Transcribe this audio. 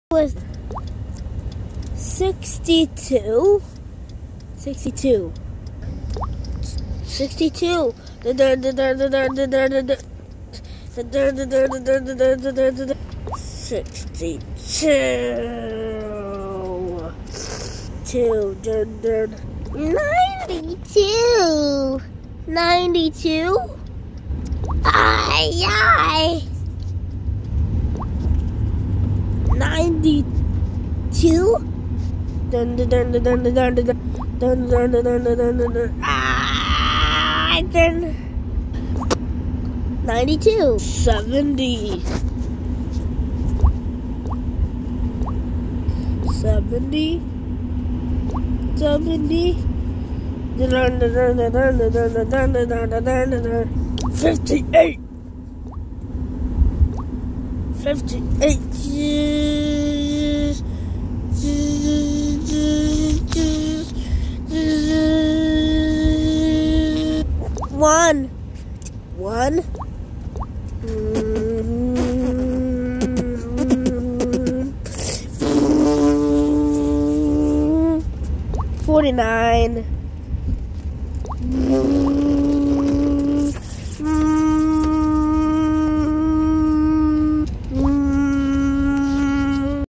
Was 62. 62. 62. 92. 92. Ay, ay. 92. Ah, then 92. 70. 70. 70. 58. 58. 1. 49.